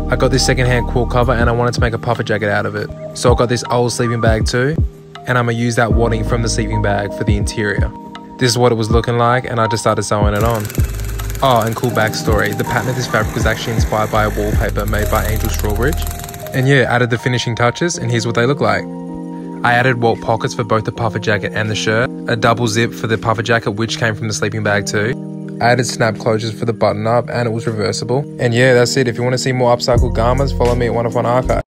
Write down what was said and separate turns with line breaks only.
I got this secondhand quilt cover and I wanted to make a puffer jacket out of it. So I got this old sleeping bag too, and I'm gonna use that wadding from the sleeping bag for the interior. This is what it was looking like, and I just started sewing it on. Oh, and cool backstory, the pattern of this fabric was actually inspired by a wallpaper made by Angel Strawbridge. And yeah, added the finishing touches, and here's what they look like. I added walt pockets for both the puffer jacket and the shirt, a double zip for the puffer jacket which came from the sleeping bag too. I added snap closures for the button up and it was reversible. And yeah, that's it. If you want to see more upcycled garments, follow me at One of One Archive.